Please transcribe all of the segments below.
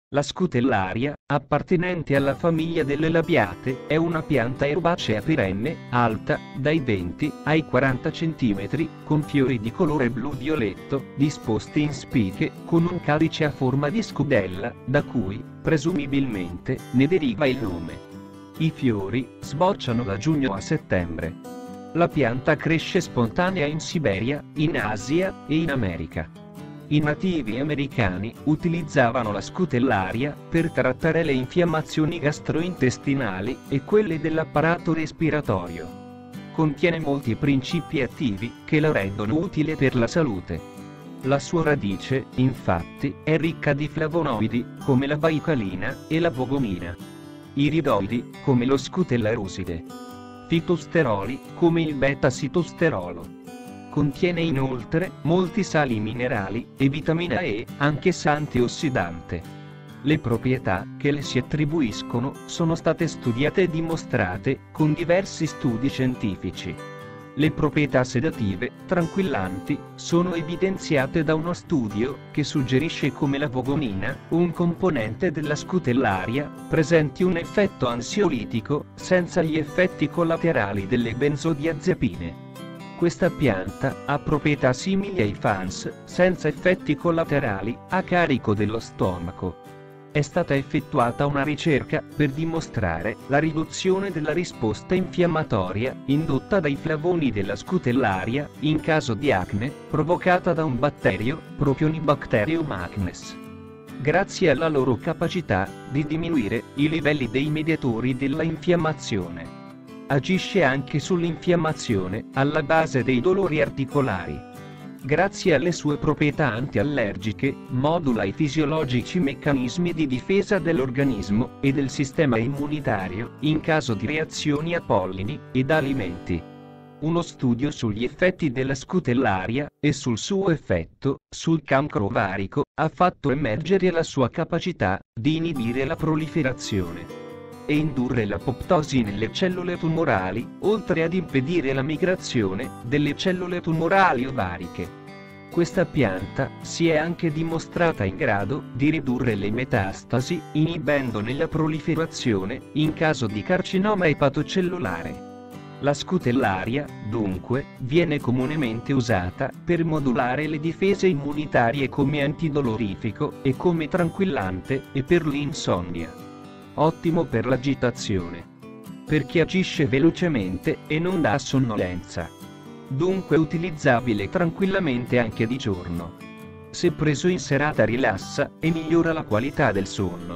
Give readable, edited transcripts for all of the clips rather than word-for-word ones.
La scutellaria, appartenente alla famiglia delle labiate, è una pianta erbacea perenne, alta, dai 20 ai 40 cm, con fiori di colore blu-violetto, disposti in spighe, con un calice a forma di scudella, da cui, presumibilmente, ne deriva il nome. I fiori sbocciano da giugno a settembre. La pianta cresce spontanea in Siberia, in Asia e in America. I nativi americani utilizzavano la scutellaria per trattare le infiammazioni gastrointestinali e quelle dell'apparato respiratorio. Contiene molti principi attivi che la rendono utile per la salute. La sua radice, infatti, è ricca di flavonoidi, come la baicalina e la bogomina. Iridoidi, come lo scutellaroside. Fitosteroli, come il beta-sitosterolo. Contiene inoltre molti sali minerali e vitamina E, anch'essa antiossidante. Le proprietà che le si attribuiscono sono state studiate e dimostrate con diversi studi scientifici. Le proprietà sedative, tranquillanti, sono evidenziate da uno studio che suggerisce come la bogomina, un componente della scutellaria, presenti un effetto ansiolitico senza gli effetti collaterali delle benzodiazepine. Questa pianta ha proprietà simili ai FANS, senza effetti collaterali, a carico dello stomaco. È stata effettuata una ricerca per dimostrare la riduzione della risposta infiammatoria indotta dai flavoni della scutellaria in caso di acne provocata da un batterio, Propionibacterium acnes. Grazie alla loro capacità di diminuire i livelli dei mediatori della infiammazione. Agisce anche sull'infiammazione alla base dei dolori articolari. Grazie alle sue proprietà antiallergiche, modula i fisiologici meccanismi di difesa dell'organismo e del sistema immunitario in caso di reazioni a pollini ed alimenti. Uno studio sugli effetti della scutellaria e sul suo effetto sul cancro ovarico ha fatto emergere la sua capacità di inibire la proliferazione e indurre l'apoptosi nelle cellule tumorali, oltre ad impedire la migrazione delle cellule tumorali ovariche. Questa pianta si è anche dimostrata in grado di ridurre le metastasi, inibendone la proliferazione in caso di carcinoma epatocellulare. La scutellaria, dunque, viene comunemente usata per modulare le difese immunitarie come antidolorifico e come tranquillante e per l'insonnia. Ottimo per l'agitazione. Perché agisce velocemente e non dà sonnolenza. Dunque utilizzabile tranquillamente anche di giorno. Se preso in serata rilassa e migliora la qualità del sonno.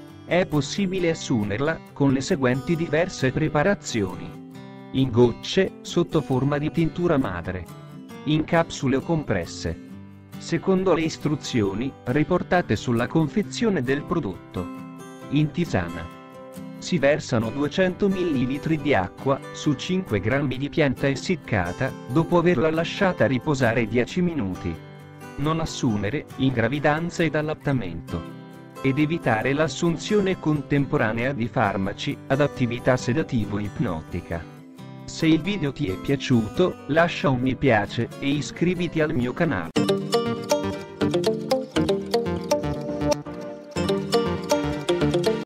È possibile assumerla con le seguenti diverse preparazioni. In gocce, sotto forma di tintura madre. In capsule o compresse. Secondo le istruzioni riportate sulla confezione del prodotto. In tisana. Si versano 200 ml di acqua su 5 g di pianta essiccata, dopo averla lasciata riposare 10 minuti. Non assumere in gravidanza ed allattamento. Ed evitare l'assunzione contemporanea di farmaci ad attività sedativo-ipnotica. Se il video ti è piaciuto, lascia un mi piace e iscriviti al mio canale.